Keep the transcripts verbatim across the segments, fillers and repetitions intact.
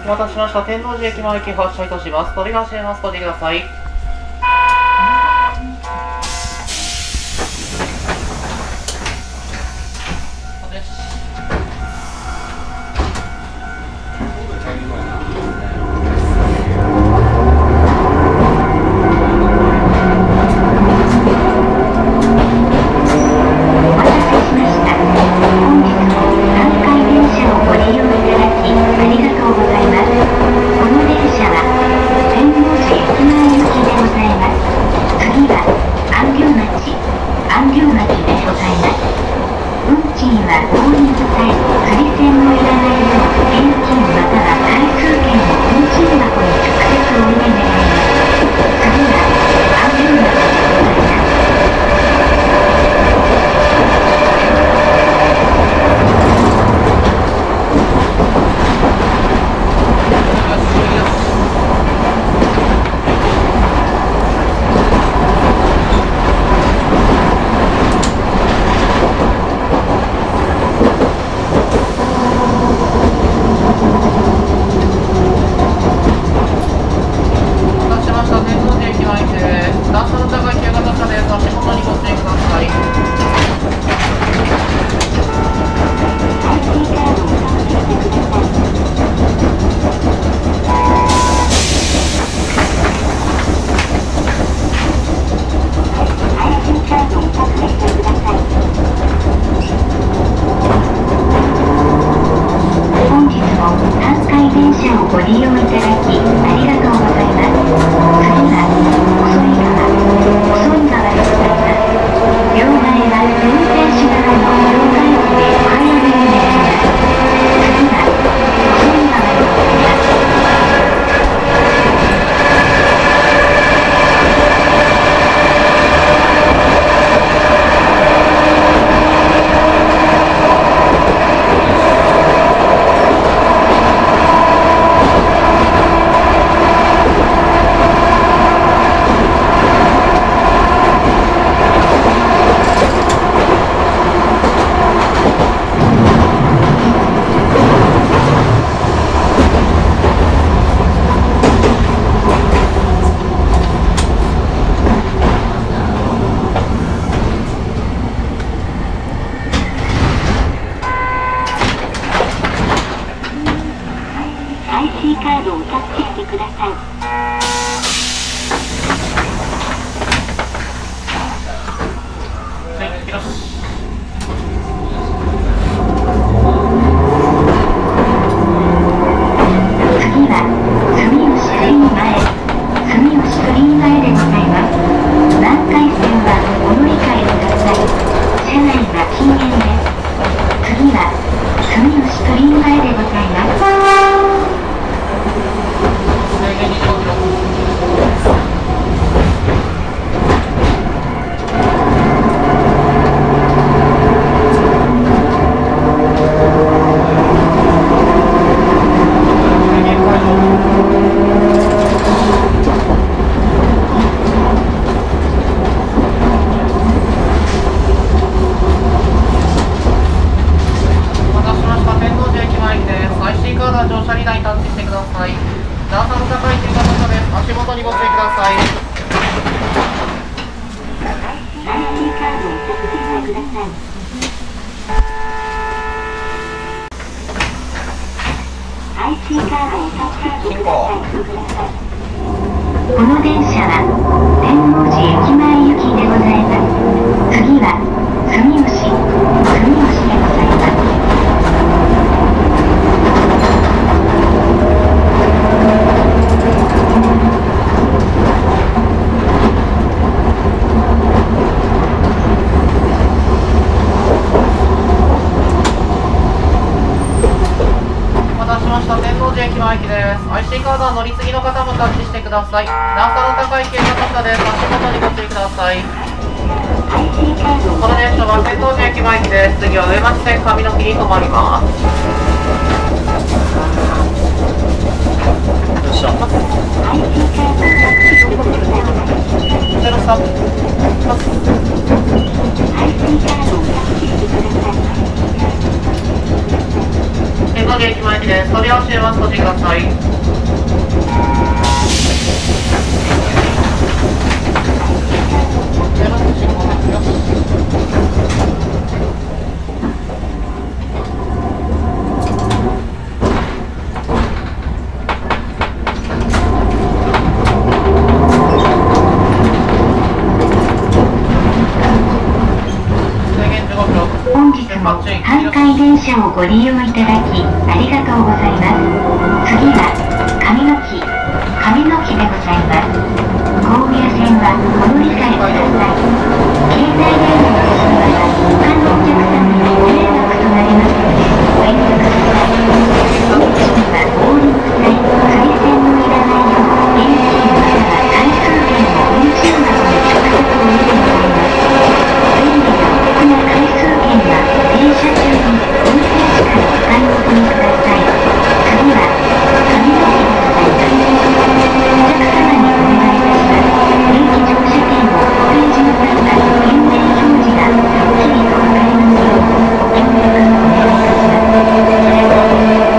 お待たせしました。天王寺駅前駅発車いたします。扉閉めます。ご注意ください。 この電車は天王寺駅前行きでございます。次は住吉、住吉でございます。 駅前駅です。アイシー カードは乗り継ぎの方もタッチしてください。段差の高い軽型車です。足元にご注意ください。この電車は天王寺駅前駅です。次は上町線上野木に停まります。よっしゃ。ゼロさん。天王本駅前です。扉を閉めます。ご注意ください。 本日も阪海電車をご利用いただきありがとうございます。次は上野木上野木でございます。神宮線はお乗り換えください。携帯電話の通話は他のお客様にご迷惑となりますのでご遠慮ください。本日はボーリング際釣り線のいらないよう現金または回数券を運賃箱に直接お入れになります。便利なお得な回数券は電車中に運転士からお買い求めください。次は上野木でございます。お客様にお願いいたします。電気乗車券をごページの際は点滅表示がはっきりと分かりますようご協力お願いいたします。それから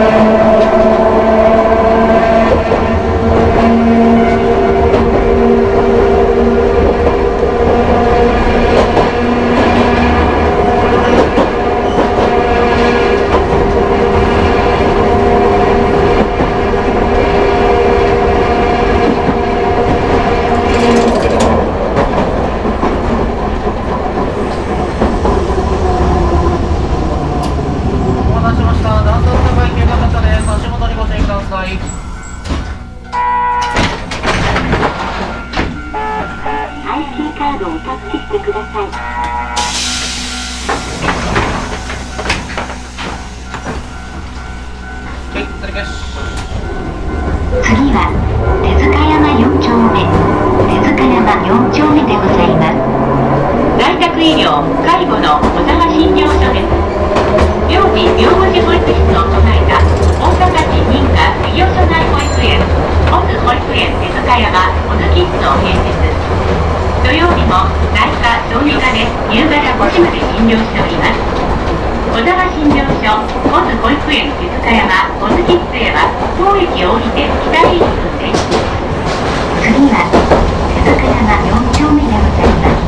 次は手塚山よん丁目手塚山よん丁目でございます。在宅医療介護の小沢診療所です。幼児養護児保育室を備えた大阪市認可事業所内保育園オズ保育園手塚山オズキッズを併設。土曜日も内科小児科で夕方ごじまで診療しております。小沢診療所オズ保育園手塚山オズキッズへは当駅を降りて北へいっぷんです。次は手塚山よん丁目でございます。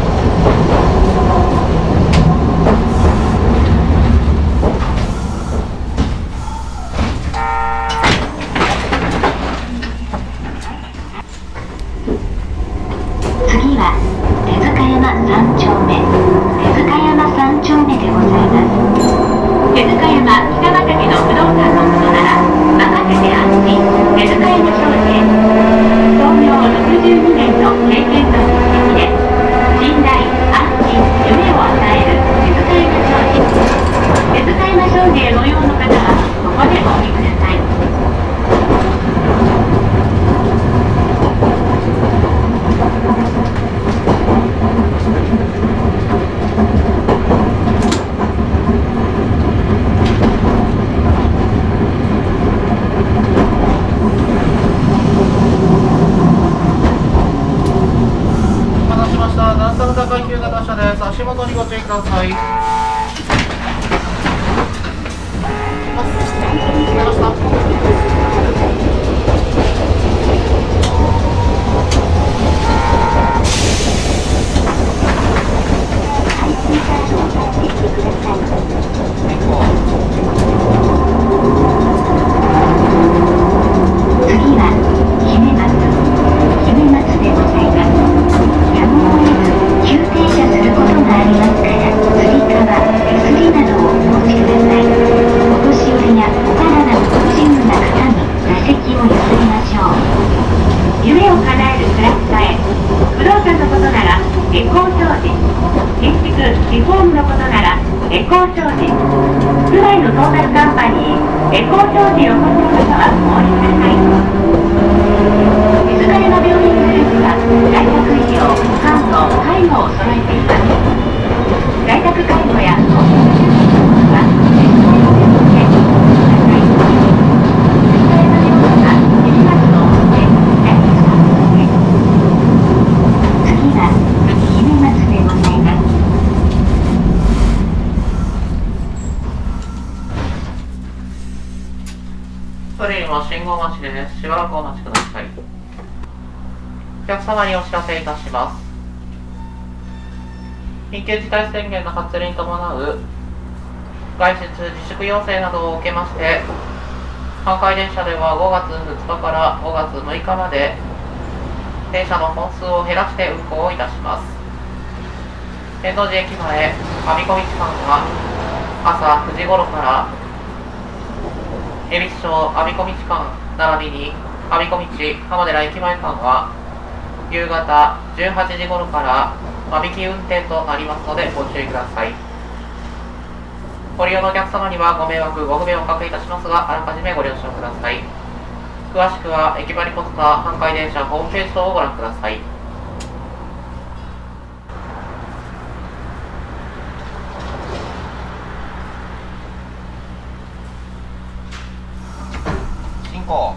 次は手塚山さん丁目手塚山さん丁目でございます。手塚山北畠の不動産のことなら任せて安心。手塚山商事創業ろくじゅうにねんの経験と実績で信頼安心夢を与える手塚山商事。手塚山商事へご用の方はここでお降りください。 足元にご注意ください。次は姫松姫松でございます。やむを得ず急停車することがありますから、つり革、手すりなどをお持ちください。お年寄りや小柄な不自由な方に座席を譲りましょう。夢を叶えるプラスさえ、不動産のことならエコー商事、建築・リフォームのことならエコー商事、住まいのトータルカンパニーエコー商事をご利用の方はお降りください。手塚山病院グループは在宅医療、看護、介護を備えています。在宅介護や高齢者のは手塚山病院でご利用ください。手塚山病院は手塚市の大手大手スポンサーです。次は姫松でございます。 です。しばらくお待ちください。お客様にお知らせいたします。緊急事態宣言の発令に伴う外出自粛要請などを受けまして、阪堺電車ではごがつふつかからごがつむいかまで電車の本数を減らして運行をいたします。天王寺駅前我孫子道間は朝くじ頃から恵比寿町我孫子道間並びに我孫子道浜寺駅前間は夕方じゅうはちじ頃から間引き運転となりますのでご注意ください。ご利用のお客様にはご迷惑ご不便をおかけいたしますが、あらかじめご了承ください。詳しくは駅張ポスター阪堺電車ホームページ等をご覧ください。進行。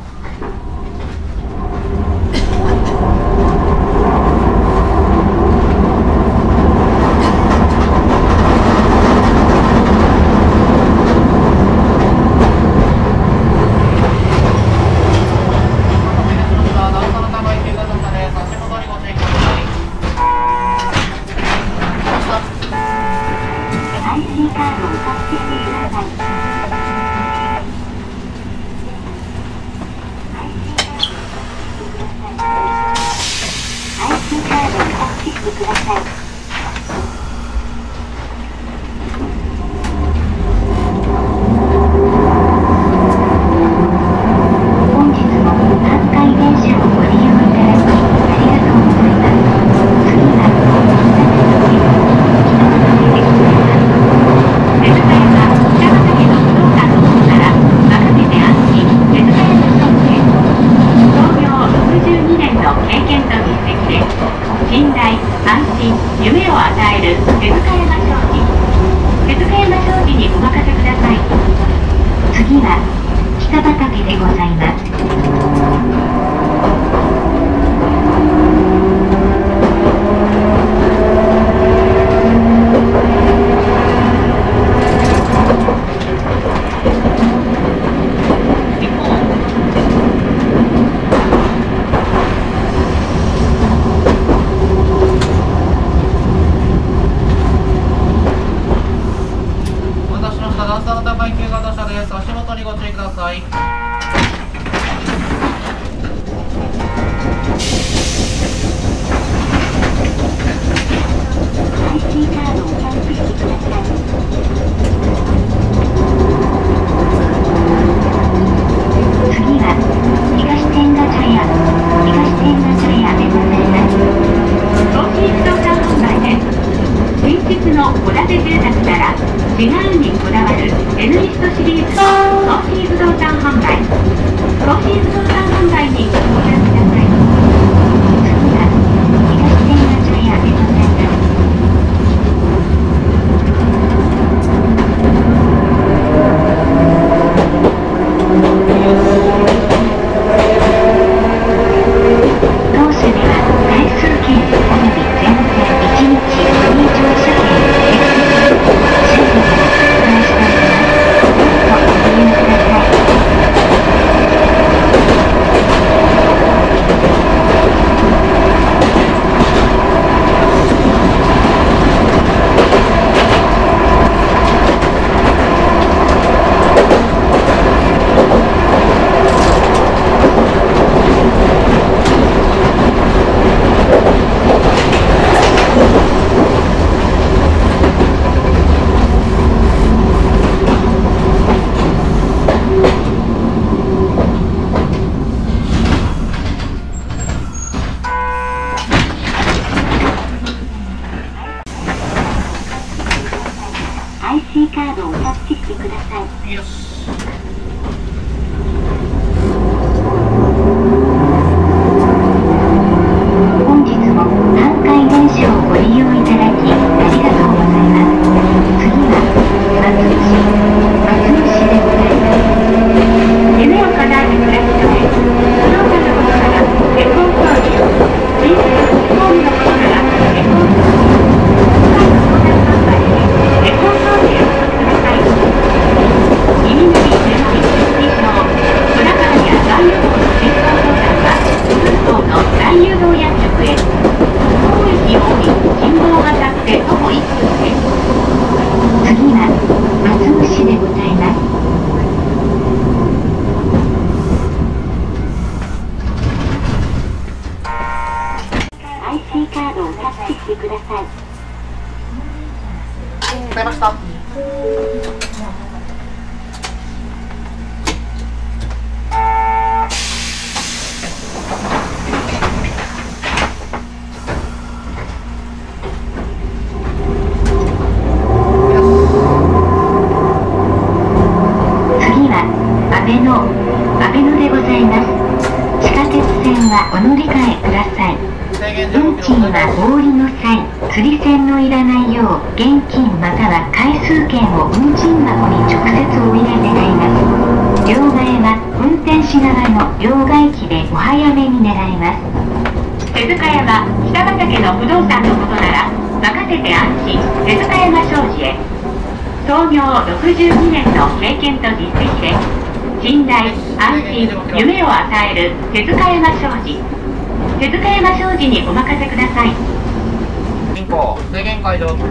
ご入ってください。 ございました。 次は阿部野阿部野でございます。地下鉄線はお乗り換えください。運賃はお降りの際、釣り銭のいらないよう現金または回数券を運賃箱に直接お入れ願います。両替は運転士側の両替機でお早めに願います。手塚山北畠の不動産のことなら任せて安心。手塚山商事へ。創業ろくじゅうにねんの経験と実績で信頼安心夢を与える手塚山商事。手塚山商事にお任せください。 進行制限解除。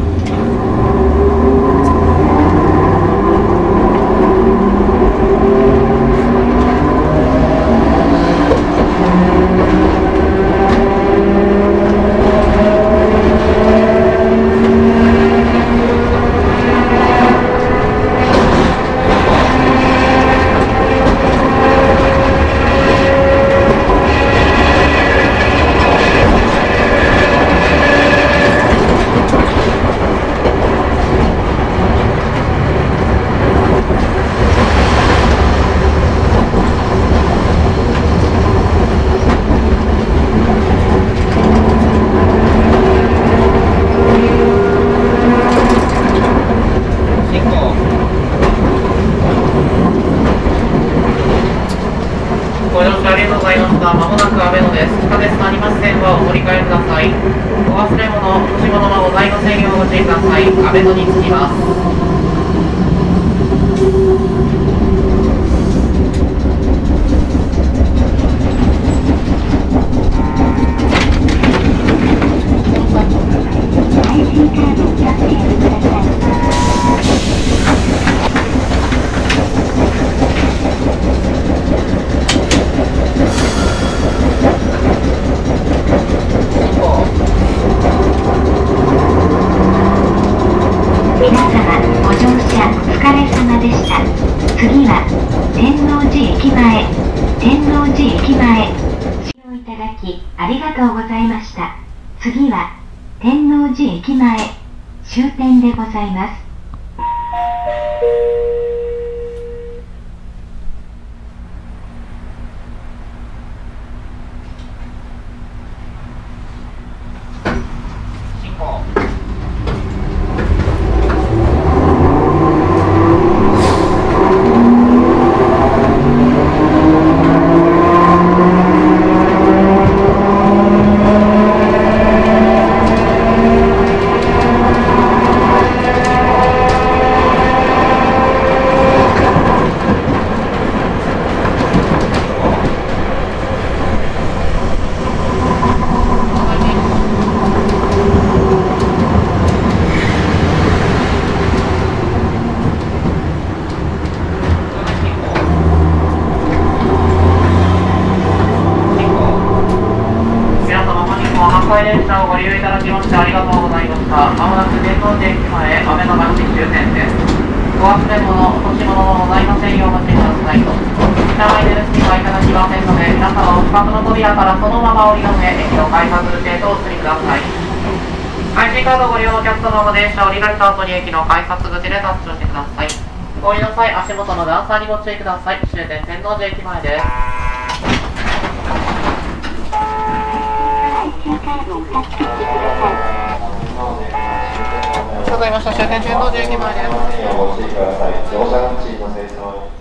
ご乗車ありがとうございました。まもなく阿部野です。地下鉄成増線はお乗り換えください。お忘れ物、落とし物はございませんようご注意ください。阿部野に着きます。 皆様ご乗車お疲れ様でした。次は天王寺駅前天王寺駅前ご利用いただきありがとうございました。次は天王寺駅前終点でございます。 電車をご利用いただきましてありがとうございました。まもなく天王寺駅前、阿部野町終点です。お忘れ物、落とし物はございませんようお待ちください。車内で留守にはいただきませんので、皆様お近くの扉からそのまま降りの上、駅の改札口へとお進みください。アイシー カードをご利用のお客様も電車を降りられた後に駅の改札口でタッチをしてください。お降りの際、足元の段差にご注意ください。終点天王寺駅前です。 カードをタッチしてください。 ございました。終点天王寺駅前です。 おご注意ください。乗車の地位の清掃